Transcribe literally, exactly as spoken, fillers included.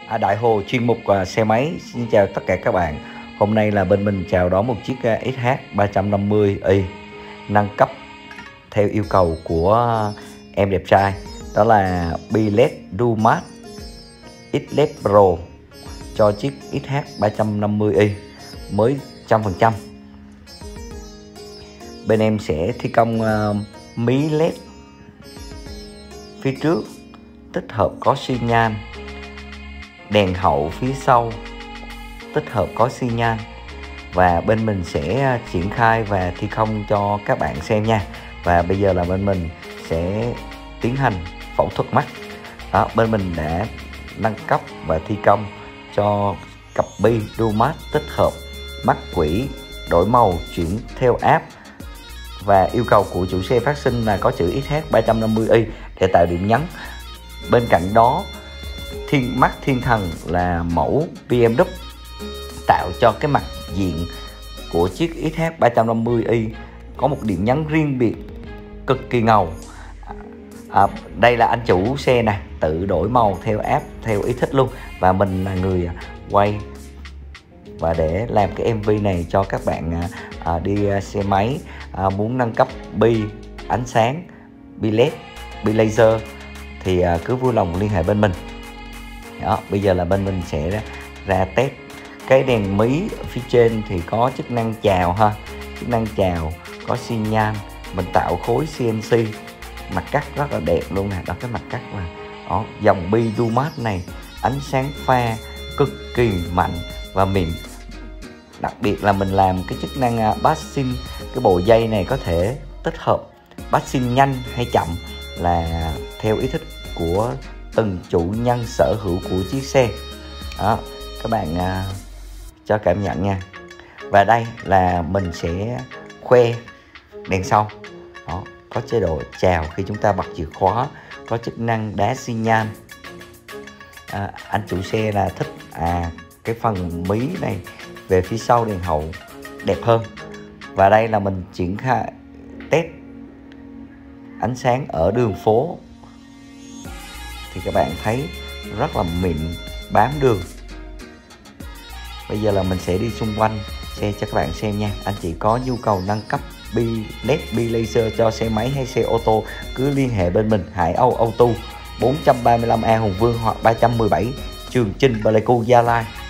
À, Đại Hồ chuyên mục à, xe máy xin chào tất cả các bạn. Hôm nay là bên mình chào đón một chiếc à, ét hát ba trăm năm mươi i nâng cấp theo yêu cầu của em đẹp trai, đó là Billet Dumat ích lét Pro cho chiếc ét hát ba trăm năm mươi i mới một trăm phần trăm. Bên em sẽ thi công uh, mí led phía trước, tích hợp có xi nhan, đèn hậu phía sau tích hợp có xi nhan, và bên mình sẽ triển khai và thi công cho các bạn xem nha. Và bây giờ là bên mình sẽ tiến hành phẫu thuật mắt. Đó, bên mình đã nâng cấp và thi công cho cặp bi Dumat tích hợp mắt quỷ đổi màu chuyển theo app, và yêu cầu của chủ xe phát sinh là có chữ ét hát ba trăm năm mươi i để tạo điểm nhấn. Bên cạnh đó, thiên mắt thiên thần là mẫu bê em vê tạo cho cái mặt diện của chiếc ét hát ba trăm năm mươi i có một điểm nhấn riêng biệt cực kỳ ngầu. À, đây là anh chủ xe nè, tự đổi màu theo app theo ý thích luôn, và mình là người quay và để làm cái em vê này cho các bạn à, đi xe máy à, muốn nâng cấp bi ánh sáng, bi led, bi laser thì à, cứ vui lòng liên hệ bên mình. Đó, bây giờ là bên mình sẽ ra, ra test cái đèn mí ở phía trên thì có chức năng chào ha, chức năng chào, có xi nhan, mình tạo khối xê en xê, mặt cắt rất là đẹp luôn nè. Đó, cái mặt cắt là đó, dòng bi Dumat này ánh sáng pha cực kỳ mạnh và mịn. Đặc biệt là mình làm cái chức năng uh, passing, cái bộ dây này có thể tích hợp passing nhanh hay chậm là theo ý thích của từng chủ nhân sở hữu của chiếc xe. Đó, các bạn uh, cho cảm nhận nha. Và đây là mình sẽ khoe đèn sau. Đó, có chế độ chào khi chúng ta bật chìa khóa, có chức năng đá xi nhan. À, anh chủ xe là thích à cái phần mí này về phía sau đèn hậu đẹp hơn. Và đây là mình triển khai test ánh sáng ở đường phố thì các bạn thấy rất là mịn, bám đường. Bây giờ là mình sẽ đi xung quanh xe cho các bạn xem nha. Anh chị có nhu cầu nâng cấp bi led, bi laser cho xe máy hay xe ô tô cứ liên hệ bên mình. Hải Âu Auto bốn trăm ba mươi lăm A Hùng Vương hoặc ba trăm mười bảy Trường Chinh, Pleiku, Gia Lai.